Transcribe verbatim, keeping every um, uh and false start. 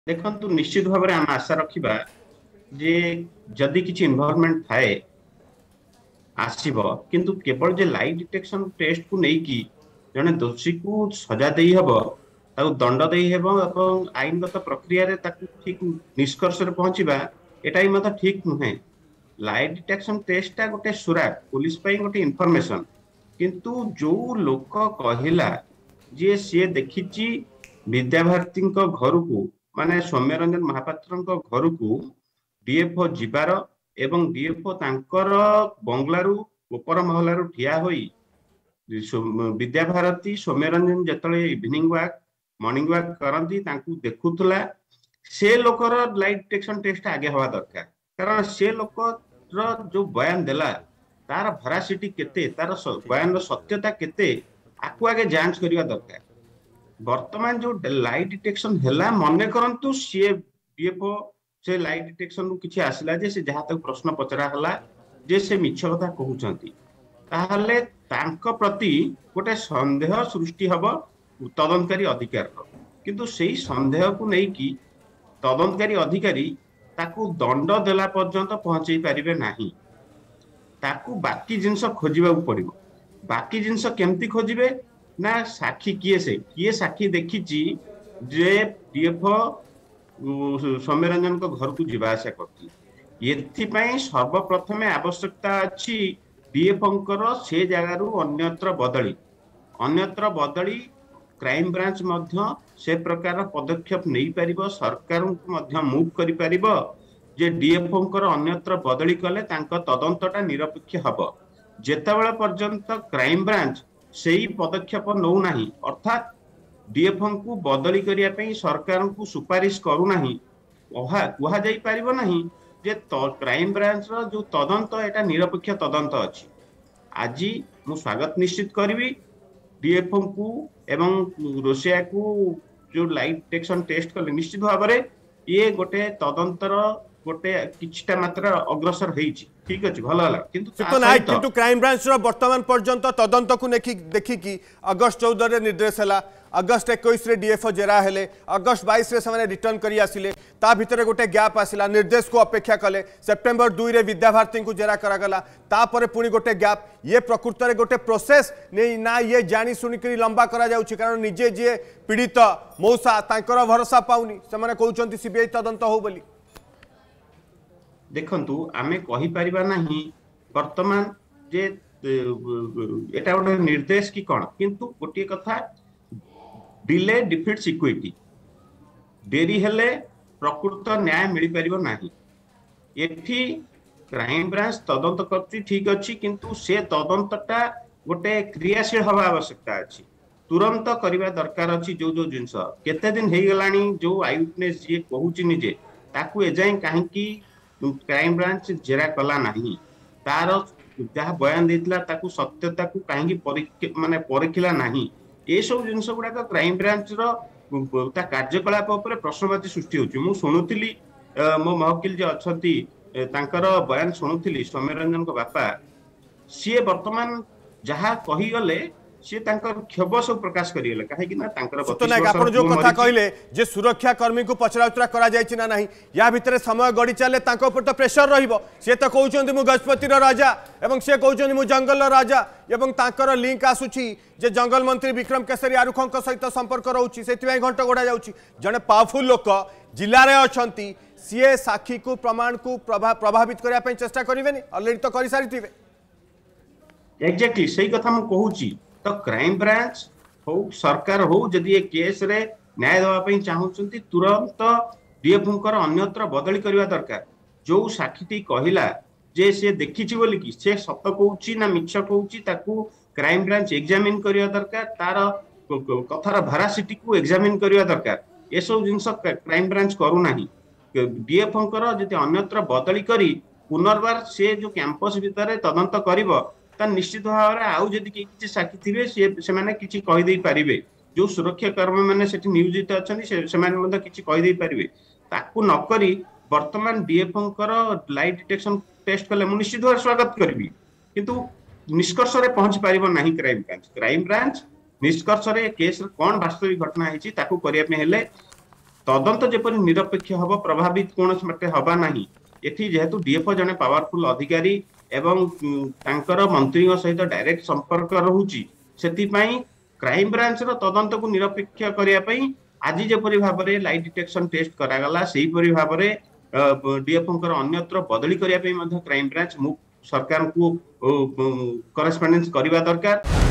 देखंतु निश्चित भाव में आम आशा रखा जे जदि किसी इन्वॉल्वमेंट थाए आसीबो किंतु केवल जे लाइ डिटेक्शन टेस्ट को लेकी जने दोषी को सजा देई हबो ताकू दंड देई हेबो एवं आईनगत प्रक्रिया रे ताकू ठीक निष्कर्ष रे पहुंचीबा एटा ही मत ठीक नुहे। लाइ डिटेक्शन टेस्ट टा गोटे सुराग पुलिस पई गोटे इन्फॉर्मेशन किंतु जो लोक कहिला जे सी देखिची विद्याभारती घर को माने सौम्य रंजन महापात्र घर को डीएफओ जीवार एवं डीएफओ तांकर बंगलारू ऊपर महलारू ठिया होई विद्याभारती सौम्य रंजन जतले इवनिंग वॉक मॉर्निंग वॉक करती तांकू देखुतला से लोकर लाइट डिटेक्शन टेस्ट आगे हवा दरकार कारण से लोकर जो बयान देला तार भरासिटी केते तार बयान सत्यता केते आकु आगे जांच करवा दरकार। वर्तमान जो लाइट डिटेक्शन हैला मने करंतु सी डीएफओ से लाइट डिटेक्शन रु किछि आसिला जे से जहाँ तक प्रश्न पचरा हला जे से मिछ कथा कहउचंती ताहले तांको प्रति गोटे संदेह सृष्टि हबो तदंतकारी अधिकार किंतु सेही संदेह को नहीं कि तदंतकारी अधिकारी ताकू दंड देला पर्यंत पहुंचई पारिबे नाही ताकू बाकी जिनस खोजिबा पड़िबो। बाकी जिनस केमती खोजिबे ना साक्षी किए से किए साक्षी देखिची जे डीएफओ सौम्य रंजन को घर को जीवा आशा करती एथिपाई सर्वप्रथमे आवश्यकता अच्छी डीएफओ से जगार अन्यत्र बदली अन्यत्र बदली क्राइम ब्रांच मध्य से प्रकार पदक्षेप नहीं पारिबो सरकार को मध्य मूव करि पारिबो जे डीएफओ अन्यत्र बदली कले तांको तदंतटा निरपेक्ष हबो जेतेबेले पर्यंत क्राइम ब्रांच सेही पदक्षेप नौ नाही अर्थात डीएफओ को बदली करिया पई सरकार को सुपारिश करू नाही ओहा कुहा जाई पारिबो नाही जे तो क्राइम ब्रांच रो जो तदंत एटा निरपेक्ष तदंत अछि। आज मु स्वागत निश्चित करबी डीएफओ को एवं रोसिया को जो लाइट डिटेक्शन टेस्ट कले निश्चित भाव में ये गोटे तदंतर गोटे किछटा मात्रा अग्रसर होईची ठीक अछि भलो हला किंतु तो नाही किंतु क्राइम ब्रांच रो वर्तमान पर्यंत तदंत को नेकी देखि कि अगस्त चौदह रे निर्देश हला अगस्त इक्कीस रे डीएफओ जेरा हेले अगस्त बाईस रे सने रिटर्न करी आसिले ता भितरे गोटे गैप आसिला निर्देश को अपेक्षा कले सेप्टेम्बर दो रे विद्याभारती को जेरा करागला ता परे पुनी गोटे गैप ये प्रकृत रे गोटे प्रोसेस नहीं ना ये जानी सुनी करी लंबा करा जाउची कारण निजे जे पीड़ित मौसा तांकर भरोसा पाउनी से माने कहउचंती सीबीआई तदंत हो बोली। देखंतु आमे कहि परिबा नाही वर्तमान जे एटा गोटे निर्देश की कोन किंतु गोटे कथा डिले डिफिट्स इक्विटी देरी हेले प्रकृत न्याय मिल पारिबो नाही एठी क्राइम ब्रांच तदंत करती ठीक अछि किंतु से तदंतटा गोटे क्रियाशील हवा आवश्यकता अछि तुरंत करिबा दरकार अछि जो जो जिंस केते दिन हे गलानी जो आई विटनेस जे कहूची निजे ताकू एजाई काहे की क्राइम ब्रांच जेरा कला नहीं तार जहाँ बयान देता ताकू सत्यता को कहीं माने परीखिला नहीं ये सब जिनस गुड़ाक क्राइम ब्रांच रा कार्यकलाप उपर प्रश्नवाची सृष्टि होची मु सुनुथिली मो महकिल जे अछंती तांकर बयान सुनुथिली सौम्य रंजन को बापा सी वर्तमान जहाँ कही गले सी तांकर क्षोभ सब प्रकाश करियले काहे कि ना तांकर सुतनायक आपण जो कथा कहले जे सुरक्षा कर्मी को पचराउतरा करा जायछि ना नाही या भितरे समय गडी चले तांको ऊपर तो प्रेशर रहिबो से तो कहउचंती मु गजपति रो राजा एवं से कहउचंती मु जंगल रो राजा एवं तांकर लिंक आसुछि जे जंगल मंत्री विक्रम केसरी आरुखंक सहित संपर्क रहउछि सेतिबाई घंटा गोडा जाउछि जने पावरफुल लोक जिल्ला रे अछंती सीए साक्षी को प्रमाण को प्रभावित करिया पई चेष्टा करिवेनी ऑलरेडी तो करि सारिथिबे एग्जैक्टली सही कथा मु कहउछि तो क्राइम ब्रांच हो सरकार हो जदि ये केस रे न्याय देवा पई चाहउचंती तुरंत डीएफओ कर अन्यत्र बदली करबा दरकार जो साक्षीटी कहिला जे से देखिछि बोली कि से सत कहउछि ना मिछ कहउछि ताकू क्राइम ब्रांच एग्जामिन करबा दरकार तार कथार भरासिटी को एग्जामिन करबा दरकार ए सब जिंस क्राइम ब्रांच करू नाही डीएफओ कर जदि अन्यत्र बदली करी पुनर्बार से जो कैंपस भितर तदंत करिवो निश्चित भाव में आउ जदि किसी साक्षी थे से माने किसी कहीदे पारे जो सुरक्षा कर्मी मैंने नियोजित अच्छा से किसी कहीदे पारे ताकू नक वर्तमान डीएफओ लाइट डिटेक्शन टेस्ट कले मुझे निश्चित भाव स्वागत करी किंतु निष्कर्ष रे पहुंच पारिबो नाही क्राइम ब्रांच क्राइम ब्रांच निष्कर्ष रे केस कौन वास्तविक घटना है करने तदंत जेपरि निरपेक्ष हब प्रभावित कौन मते हबा नहीं एठी जेहेतु डीएफओ जने पावरफुल अधिकारी एवं तांकर मंत्री सहित डायरेक्ट संपर्क रहुची सेति पई क्राइम ब्रांच रो तदंत को निरपेक्ष करिया पई आज जेपरि भाबरे लाइट डिटेक्शन टेस्ट करागला सेही परि भाबरे डीएफओ कर अन्यत्र बदली करिया पई मध्ये क्राइम ब्रांच सरकार को करेस्पोंडेंस करबा दरकार।